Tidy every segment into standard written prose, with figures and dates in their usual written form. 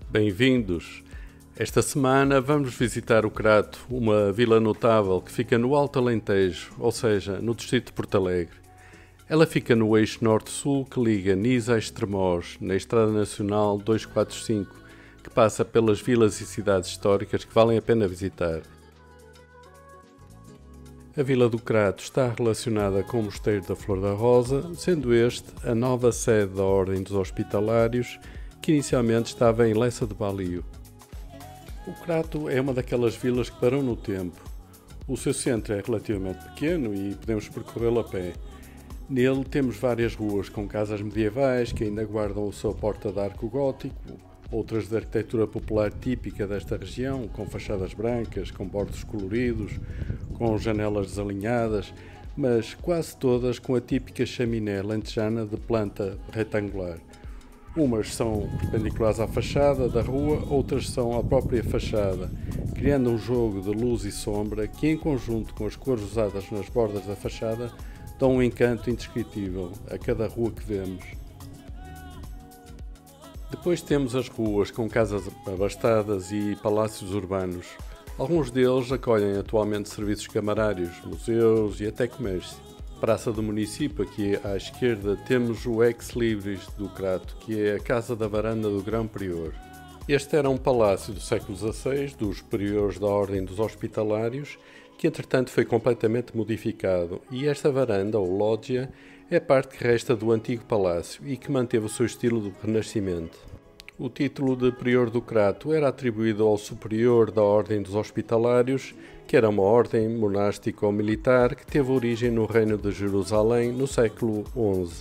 Bem-vindos! Esta semana vamos visitar o Crato, uma vila notável que fica no Alto Alentejo, ou seja, no distrito de Porto Alegre. Ela fica no eixo norte-sul que liga Niza a Estremoz, na Estrada Nacional 245, que passa pelas vilas e cidades históricas que valem a pena visitar. A Vila do Crato está relacionada com o Mosteiro da Flor da Rosa, sendo este a nova sede da Ordem dos Hospitalários, que inicialmente estava em Lessa de Balio. O Crato é uma daquelas vilas que param no tempo. O seu centro é relativamente pequeno e podemos percorrê-lo a pé. Nele temos várias ruas com casas medievais que ainda guardam a sua porta de arco gótico, outras de arquitetura popular típica desta região, com fachadas brancas, com bordos coloridos, com janelas desalinhadas, mas quase todas com a típica chaminé lentejana de planta retangular. Umas são perpendiculares à fachada da rua, outras são à própria fachada, criando um jogo de luz e sombra que, em conjunto com as cores usadas nas bordas da fachada, dão um encanto indescritível a cada rua que vemos. Depois temos as ruas com casas abastadas e palácios urbanos. Alguns deles acolhem atualmente serviços camarários, museus e até comércio. Praça do município, aqui à esquerda, temos o Ex Libris do Crato, que é a Casa da Varanda do Grão Prior. Este era um palácio do século XVI, dos priores da Ordem dos Hospitalários, que entretanto foi completamente modificado, e esta varanda, ou loggia, é parte que resta do antigo palácio e que manteve o seu estilo do Renascimento. O título de Prior do Crato era atribuído ao superior da Ordem dos Hospitalários, que era uma ordem monástica ou militar que teve origem no Reino de Jerusalém no século XI.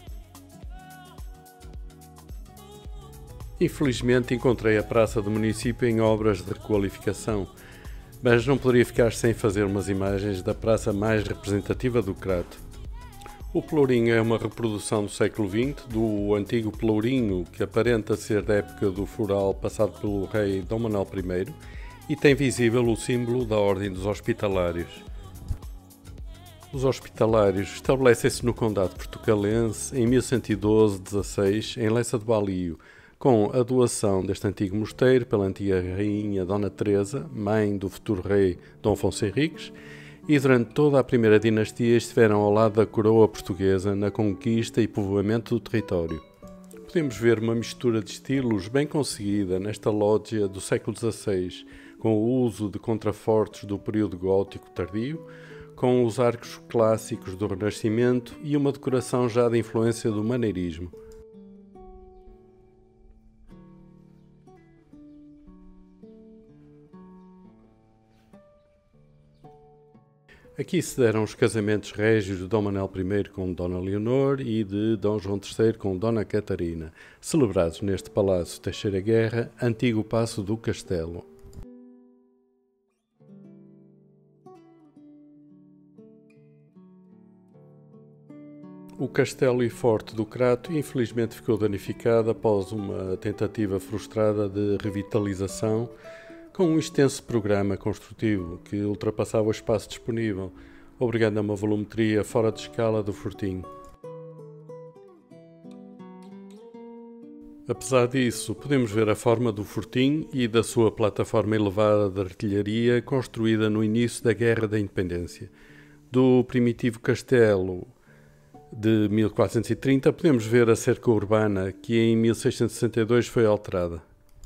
Infelizmente encontrei a Praça do Município em obras de requalificação, mas não poderia ficar sem fazer umas imagens da praça mais representativa do Crato. O Pelourinho é uma reprodução do século XX do antigo Pelourinho, que aparenta ser da época do foral passado pelo rei Dom Manuel I, e tem visível o símbolo da Ordem dos Hospitalários. Os Hospitalários estabelecem-se no Condado Portucalense em 1112-16, em Lessa de Balio, com a doação deste antigo mosteiro pela antiga rainha Dona Teresa, mãe do futuro rei Dom Afonso Henriques, e durante toda a primeira dinastia estiveram ao lado da coroa portuguesa na conquista e povoamento do território. Podemos ver uma mistura de estilos bem conseguida nesta lógia do século XVI, com o uso de contrafortes do período gótico tardio, com os arcos clássicos do Renascimento e uma decoração já de influência do maneirismo. Aqui se deram os casamentos régios de Dom Manuel I com Dona Leonor e de Dom João III com Dona Catarina, celebrados neste Palácio Teixeira Guerra, antigo Paço do Castelo. O Castelo e Forte do Crato infelizmente ficou danificado após uma tentativa frustrada de revitalização, com um extenso programa construtivo que ultrapassava o espaço disponível, obrigando a uma volumetria fora de escala do fortim. Apesar disso, podemos ver a forma do fortim e da sua plataforma elevada de artilharia construída no início da Guerra da Independência. Do primitivo castelo de 1430 podemos ver a cerca urbana, que em 1662 foi alterada.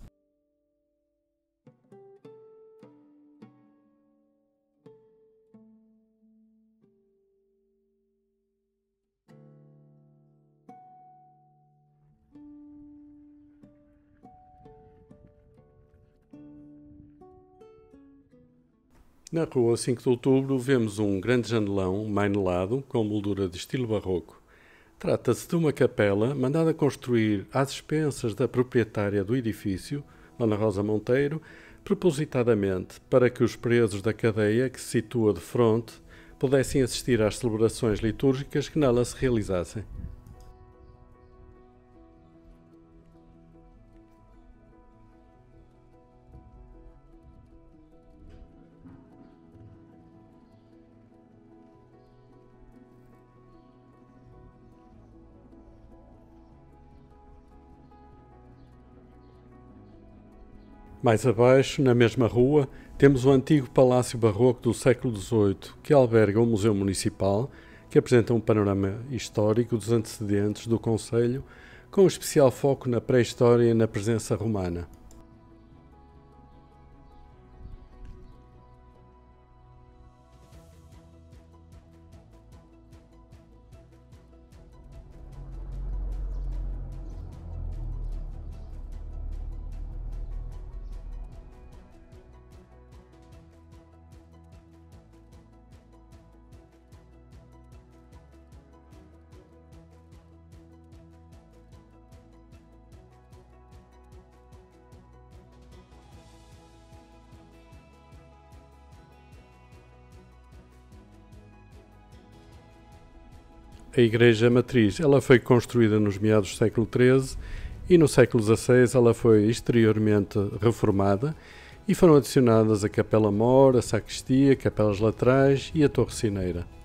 Na rua 5 de Outubro vemos um grande janelão mainelado com moldura de estilo barroco. Trata-se de uma capela mandada construir às expensas da proprietária do edifício, Dona Rosa Monteiro, propositadamente para que os presos da cadeia, que se situa de fronte, pudessem assistir às celebrações litúrgicas que nela se realizassem. Mais abaixo, na mesma rua, temos o antigo Palácio Barroco do século XVIII, que alberga o Museu Municipal, que apresenta um panorama histórico dos antecedentes do concelho, com especial foco na pré-história e na presença romana. A Igreja Matriz, ela foi construída nos meados do século XIII e no século XVI ela foi exteriormente reformada e foram adicionadas a Capela Mor, a sacristia, capelas laterais e a Torre Sineira.